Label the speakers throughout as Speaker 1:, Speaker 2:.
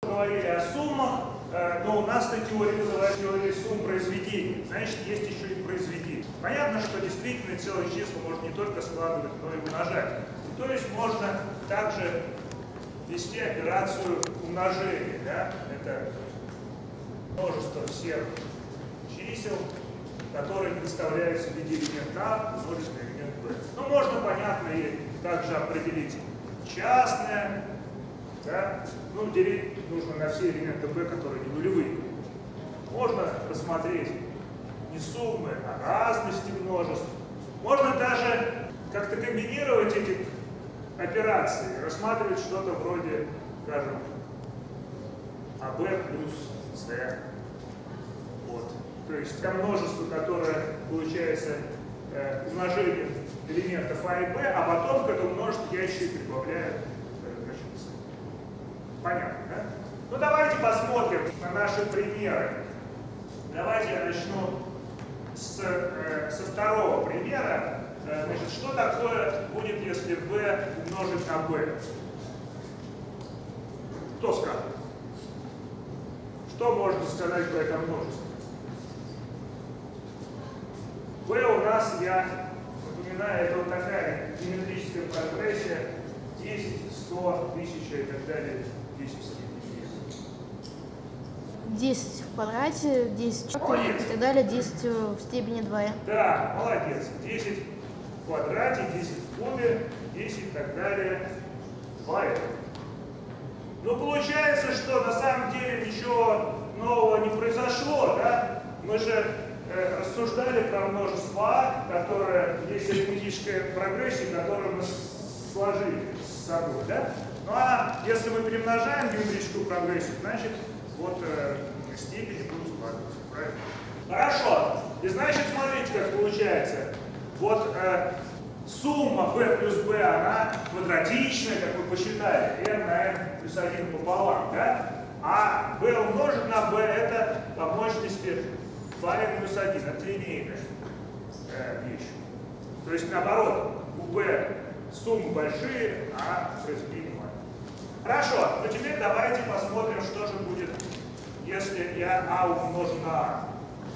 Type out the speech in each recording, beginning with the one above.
Speaker 1: Говорили о суммах, но у нас на теории называют теорией сумм произведений. Значит, есть еще и произведения. Понятно, что действительно целые числа можно не только складывать, но и умножать. То есть можно также вести операцию умножения. Да? Это множество всех чисел, которые представляются в виде элемента А умножить на элемент Б. Ну, можно, понятно, и также определить частное. Да? Ну, делить нужно на все элементы b, которые не нулевые. Можно рассмотреть не суммы, а разности множеств. Можно даже как-то комбинировать эти операции, рассматривать что-то вроде, скажем, АБ плюс С. Вот. То есть это множество, которое получается умножением элементов А и Б, а потом к этому множеству я еще и прибавляю. Понятно, да? Ну давайте посмотрим на наши примеры. Давайте я начну со второго примера. Значит, что такое будет, если b умножить на b? Кто скажет? Что можно сказать про это множество? b у нас, я напоминаю, это вот такая геометрическая прогрессия 10, 100, 1000 и так далее.
Speaker 2: 10 в квадрате, 10 в четверти и так далее, 10 в степени 2n.
Speaker 1: Да, молодец. 10 в квадрате, 10 в кубе, 10 и так далее, 2n. Ну, получается, что на самом деле ничего нового не произошло, да? Мы же рассуждали про множество, которое есть арифметическая прогрессия, которую мы сложили с собой, да? Ну а если мы перемножаем геометрическую прогрессию, значит, вот степени будут складываться, правильно? Хорошо. И значит, смотрите, как получается. Вот сумма b плюс b, она квадратичная, как вы посчитали, n на n плюс 1 пополам, да? А b умножить на b это по мощности 2n плюс 1, это линейная вещь. То есть наоборот, у b суммы большие, а произведения маленькие. Хорошо, но теперь давайте посмотрим, что же будет, если я а умножу на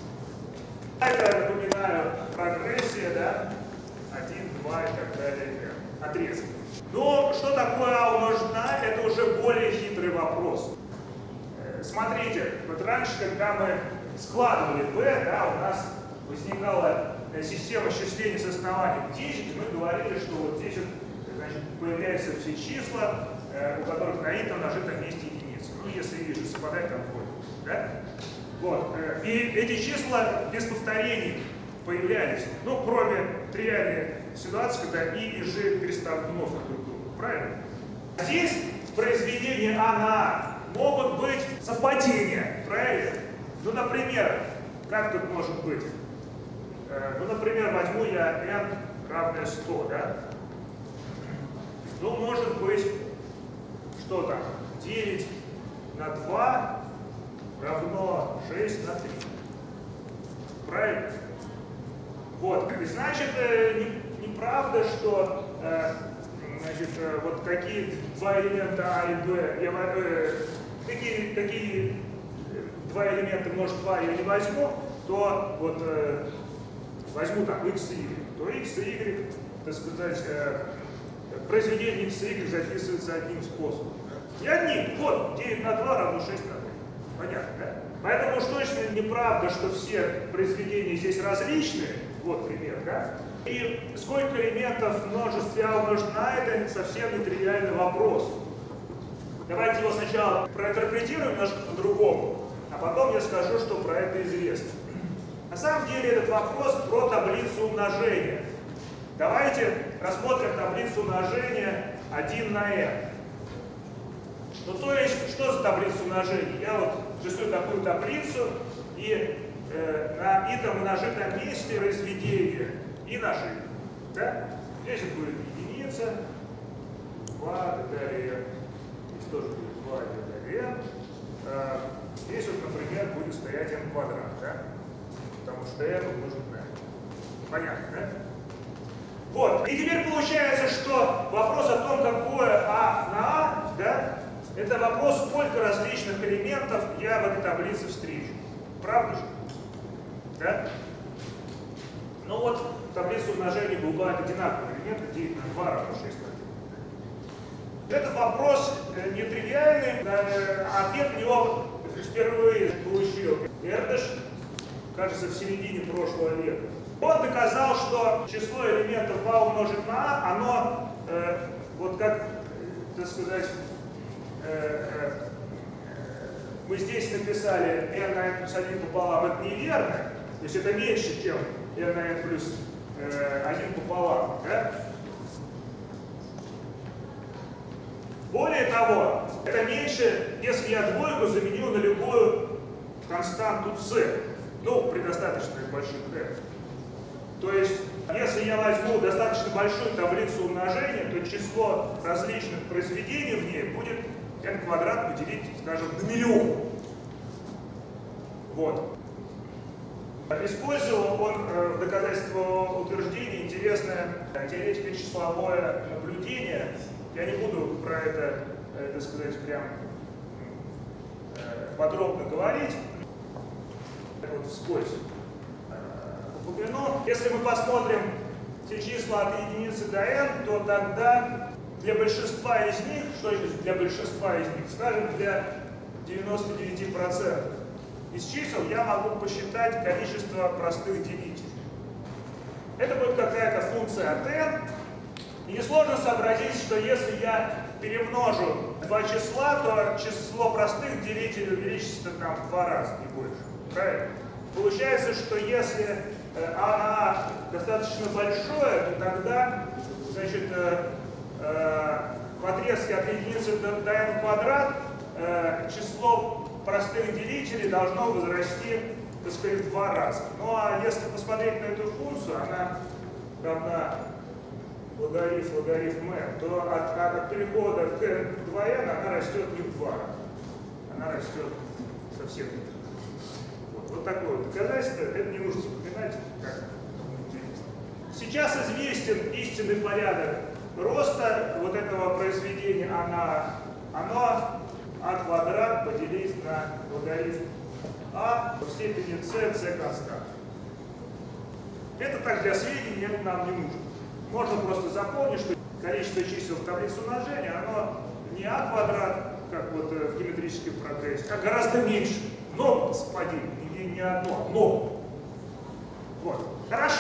Speaker 1: а. Это, напоминаю, прогрессия, да? 1, 2 и так далее, отрезки. Но что такое а умножить на а, это уже более хитрый вопрос. Смотрите, вот раньше, когда мы складывали b, да, у нас возникала система счисления с основанием 10, и мы говорили, что вот здесь значит, появляются все числа, у которых на итом нажитом месте единицы. Ну, если вижу, совпадает, там входит. Да? Вот. И эти числа без повторений появлялись. Ну, кроме тривиальной ситуации, когда и ж переставлены друг другу. Правильно? Здесь в произведении А на А могут быть совпадения. Правильно? Ну, например, как тут может быть? Ну, например, возьму я n равное 100, да? Ну, может быть, что там? 9 на 2 равно 6 на 3. Правильно? Вот. И значит, неправда, что значит, вот такие два элемента А и Б, такие два элемента множества 2 я не возьму, то вот возьму там x и y, то x и y, так сказать, произведение x и y записывается одним способом. Да? Не одним. Вот, 9 на 2 равно 6 на 3. Понятно, да? Поэтому уж точно неправда, что все произведения здесь различные. Вот пример, да? И сколько элементов в множестве А умножить на это совсем нетривиальный вопрос. Давайте его сначала проинтерпретируем немножко по-другому, а потом я скажу, что про это известно. На самом деле этот вопрос про таблицу умножения. Давайте рассмотрим таблицу умножения 1 на n. Ну то есть, что за таблица умножения? Я вот рисую такую таблицу, и на итом нажитом месте произведение и нажим. Да? Здесь будет единица, 2 и так далее. Здесь тоже будет 2 и так далее. Здесь вот, например, будет стоять n квадрат, да? Потому что n умножить на n. Понятно, да? Вот. И теперь получается, что вопрос о том, какое А на А, да, это вопрос, сколько различных элементов я в этой таблице встречу. Правда же? Да? Ну вот, таблица умножения бывает одинаковые элементы, 9 на 2 равно 6 на 3. Этот вопрос нетривиальный, ответ на него впервые получил Эрдеш, кажется, в середине прошлого века. Он доказал, что число элементов А умножить на А, оно, вот как, так сказать, мы здесь написали n на n плюс 1 пополам, это неверно, то есть это меньше, чем n на n плюс 1 пополам. Да? Более того, это меньше, если я двойку заменю на любую константу c, ну, при достаточно больших n. То есть, если я возьму достаточно большую таблицу умножения, то число различных произведений в ней будет n квадрат поделить, скажем, на миллион. Вот. Использовал он в доказательство утверждения интересное теоретико-числовое наблюдение. Я не буду про это, так сказать, прям подробно говорить. Вот вскользь упомяну. Если мы посмотрим все числа от единицы до n, то тогда для большинства из них, что значит для большинства из них, скажем, для 99% из чисел я могу посчитать количество простых делителей. Это будет какая-то функция от n. И несложно сообразить, что если я перемножу два числа, то число простых делителей увеличится там в 2 раза, не больше. Правильно? Получается, что если А достаточно большое, то тогда, значит, в отрезке от единицы до n квадрат число простых делителей должно возрасти, так сказать, в 2 раза. Ну а если посмотреть на эту функцию, она равна логарифм m, то от перехода к 2n она растет не в 2 раза. Она растет совсем не. Вот такое вот доказательство, это не нужно запоминать, как интересно. Сейчас известен истинный порядок роста вот этого произведения, оно а квадрат поделить на логарифм а в степени c констант. Это так для сведения, это нам не нужно. Можно просто запомнить, что количество чисел в таблице умножения, оно не а квадрат, как вот в геометрическом прогрессе, а гораздо меньше. Но, господин, не одно, но. Вот. Хорошо.